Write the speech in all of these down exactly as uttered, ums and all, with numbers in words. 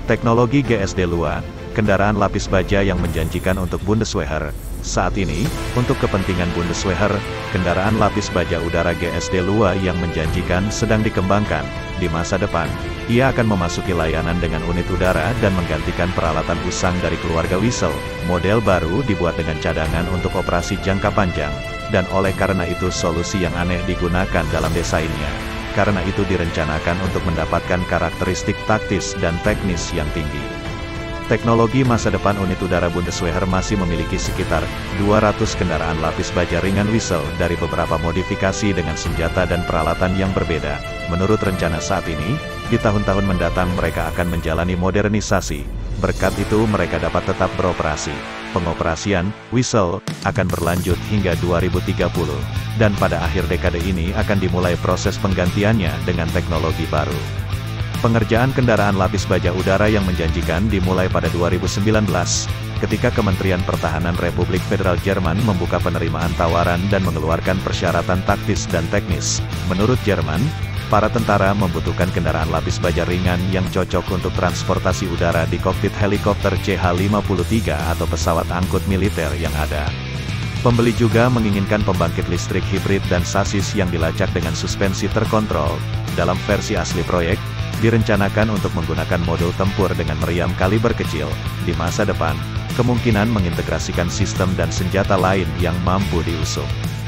Teknologi G S D Lua, kendaraan lapis baja yang menjanjikan untuk Bundeswehr. Saat ini, untuk kepentingan Bundeswehr, kendaraan lapis baja udara G S D Lua yang menjanjikan sedang dikembangkan. Di masa depan, ia akan memasuki layanan dengan unit udara dan menggantikan peralatan usang dari keluarga Wissel. Model baru dibuat dengan cadangan untuk operasi jangka panjang, dan oleh karena itu solusi yang aneh digunakan dalam desainnya. Karena itu direncanakan untuk mendapatkan karakteristik taktis dan teknis yang tinggi. Teknologi masa depan unit udara Bundeswehr masih memiliki sekitar dua ratus kendaraan lapis baja ringan Wissel dari beberapa modifikasi dengan senjata dan peralatan yang berbeda. Menurut rencana saat ini, di tahun-tahun mendatang mereka akan menjalani modernisasi. Berkat itu mereka dapat tetap beroperasi. Pengoperasian Wissel akan berlanjut hingga dua ribu tiga puluh, dan pada akhir dekade ini akan dimulai proses penggantiannya dengan teknologi baru. Pengerjaan kendaraan lapis baja udara yang menjanjikan dimulai pada dua ribu sembilan belas, ketika Kementerian Pertahanan Republik Federal Jerman membuka penerimaan tawaran dan mengeluarkan persyaratan taktis dan teknis. Menurut Jerman, para tentara membutuhkan kendaraan lapis baja ringan yang cocok untuk transportasi udara di kokpit helikopter C H lima puluh tiga atau pesawat angkut militer yang ada. Pembeli juga menginginkan pembangkit listrik hibrid dan sasis yang dilacak dengan suspensi terkontrol. Dalam versi asli proyek, direncanakan untuk menggunakan modul tempur dengan meriam kaliber kecil. Di masa depan, kemungkinan mengintegrasikan sistem dan senjata lain yang mampu diusung.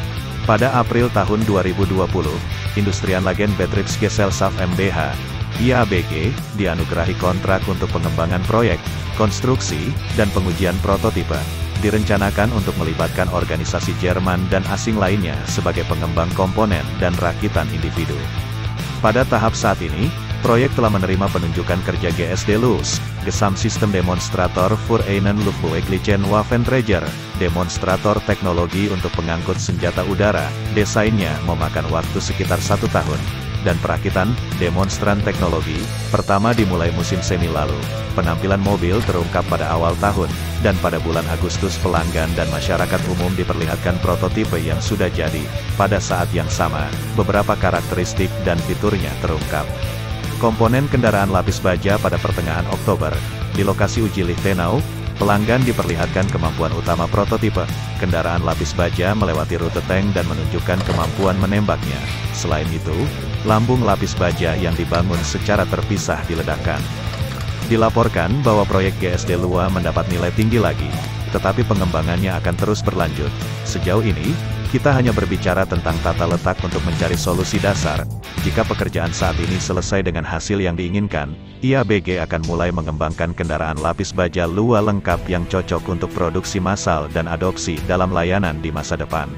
Pada April tahun dua ribu dua puluh, Industrian Lagen Betriebsgesellschaft M B H, I A B G, dianugerahi kontrak untuk pengembangan proyek, konstruksi, dan pengujian prototipe. Direncanakan untuk melibatkan organisasi Jerman dan asing lainnya sebagai pengembang komponen dan rakitan individu. Pada tahap saat ini, proyek telah menerima penunjukan kerja G S D Lus, Gesamtsystem Demonstrator für einen Luftbeweglichen Waffenträger, demonstrator teknologi untuk pengangkut senjata udara. Desainnya memakan waktu sekitar satu tahun, dan perakitan demonstran teknologi pertama dimulai musim semi lalu. Penampilan mobil terungkap pada awal tahun, dan pada bulan Agustus pelanggan dan masyarakat umum diperlihatkan prototipe yang sudah jadi. Pada saat yang sama, beberapa karakteristik dan fiturnya terungkap. Komponen kendaraan lapis baja pada pertengahan Oktober. Di lokasi uji Lichtenau, pelanggan diperlihatkan kemampuan utama prototipe. Kendaraan lapis baja melewati rute tank dan menunjukkan kemampuan menembaknya. Selain itu, lambung lapis baja yang dibangun secara terpisah diledakkan. Dilaporkan bahwa proyek G S D Lua mendapat nilai tinggi lagi, tetapi pengembangannya akan terus berlanjut. Sejauh ini, kita hanya berbicara tentang tata letak untuk mencari solusi dasar. Jika pekerjaan saat ini selesai dengan hasil yang diinginkan, I A B G akan mulai mengembangkan kendaraan lapis baja Lua lengkap yang cocok untuk produksi massal dan adopsi dalam layanan di masa depan.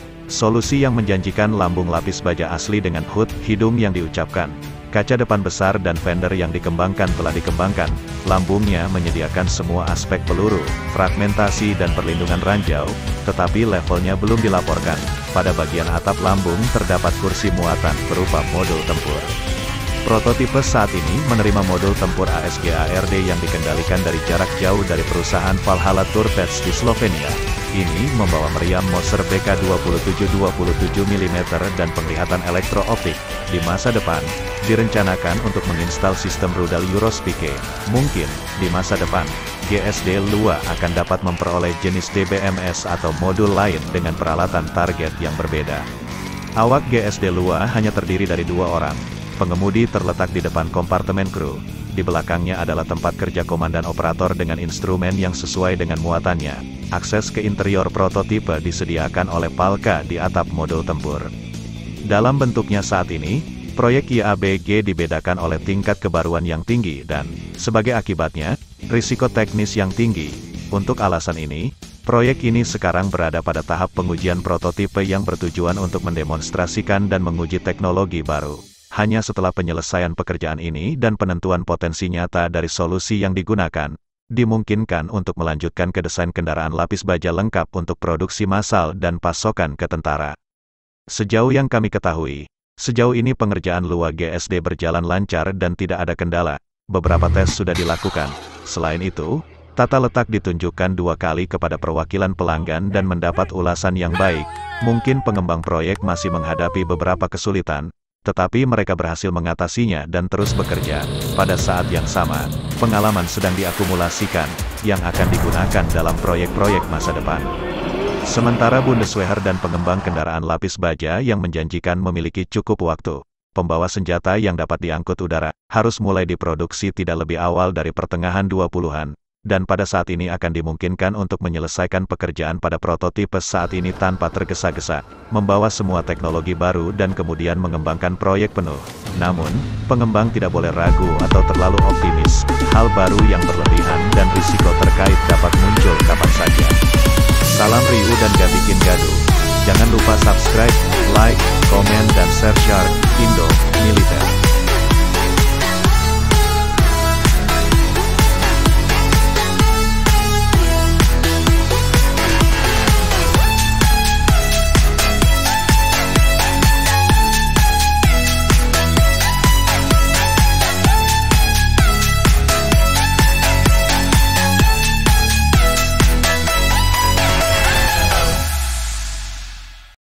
Solusi yang menjanjikan lambung lapis baja asli dengan hood, hidung yang diucapkan, kaca depan besar dan fender yang dikembangkan telah dikembangkan. Lambungnya menyediakan semua aspek peluru, fragmentasi dan perlindungan ranjau, tetapi levelnya belum dilaporkan. Pada bagian atap lambung terdapat kursi muatan berupa modul tempur. Prototipe saat ini menerima modul tempur A S G A R D yang dikendalikan dari jarak jauh dari perusahaan Valhalla Torpedos di Slovenia. Ini membawa meriam Moser B K dua tujuh dua tujuh milimeter dan penglihatan elektro-optik. Di masa depan, direncanakan untuk menginstal sistem rudal Eurospike. Mungkin, di masa depan, G S D Lua akan dapat memperoleh jenis D B M S atau modul lain dengan peralatan target yang berbeda. Awak G S D Lua hanya terdiri dari dua orang. Pengemudi terletak di depan kompartemen kru. Di belakangnya adalah tempat kerja komandan operator dengan instrumen yang sesuai dengan muatannya. Akses ke interior prototipe disediakan oleh Palka di atap modul tempur. Dalam bentuknya saat ini, proyek I A B G dibedakan oleh tingkat kebaruan yang tinggi dan, sebagai akibatnya, risiko teknis yang tinggi. Untuk alasan ini, proyek ini sekarang berada pada tahap pengujian prototipe yang bertujuan untuk mendemonstrasikan dan menguji teknologi baru. Hanya setelah penyelesaian pekerjaan ini dan penentuan potensi nyata dari solusi yang digunakan, dimungkinkan untuk melanjutkan ke desain kendaraan lapis baja lengkap untuk produksi massal dan pasokan ke tentara. Sejauh yang kami ketahui, sejauh ini pengerjaan Lua G S D berjalan lancar dan tidak ada kendala. Beberapa tes sudah dilakukan. Selain itu, tata letak ditunjukkan dua kali kepada perwakilan pelanggan dan mendapat ulasan yang baik. Mungkin pengembang proyek masih menghadapi beberapa kesulitan, tetapi mereka berhasil mengatasinya dan terus bekerja. Pada saat yang sama, pengalaman sedang diakumulasikan, yang akan digunakan dalam proyek-proyek masa depan. Sementara Bundeswehr dan pengembang kendaraan lapis baja yang menjanjikan memiliki cukup waktu, pembawa senjata yang dapat diangkut udara, harus mulai diproduksi tidak lebih awal dari pertengahan dua puluhan, dan pada saat ini akan dimungkinkan untuk menyelesaikan pekerjaan pada prototipe saat ini tanpa tergesa-gesa, membawa semua teknologi baru dan kemudian mengembangkan proyek penuh. Namun, pengembang tidak boleh ragu atau terlalu optimis, hal baru yang berlebihan dan risiko terkait dapat muncul kapan saja. Salam riuh dan gak bikin gaduh. Jangan lupa subscribe, like, komen dan share Shark Indo Militer.